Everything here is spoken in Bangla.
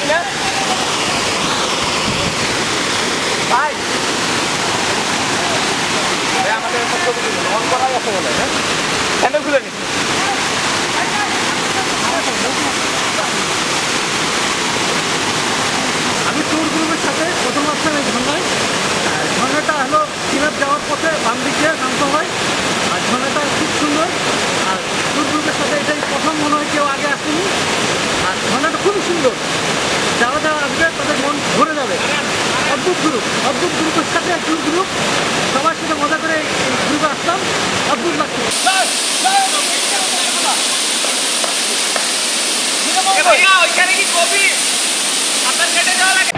না ভাই আমাদের একটা ছবি অন করা আছে বলে হ্যাঁ স্যান্ডেল খুলে নিচ্ছি আমি ট্যুর গ্রুপের সাথে প্রথম আসলাম এই ঝর্ণায়। ঝর্ণাটা হলো সিরাপ যাওয়ার পথে বাম দিক দিয়ে নামতে হয়, আর ঝর্ণাটা খুব সুন্দর। আর ট্যুর গ্রুপের সাথে এটাই প্রথম মনে হয় কেউ আগে আসেনি। আর ঝর্ণাটা খুবই সুন্দর, যারা যারা আসবে তাদের মন ভরে যাবে। অদ্ভুত গ্রুপের সাথে ট্যুর গ্রুপ সবার সাথে মজা করে এই গ্রুপে আসলাম, অদ্ভুত লাগছে। ওইখানে কি কফি আপনার কেটে যাওয়া লাগে?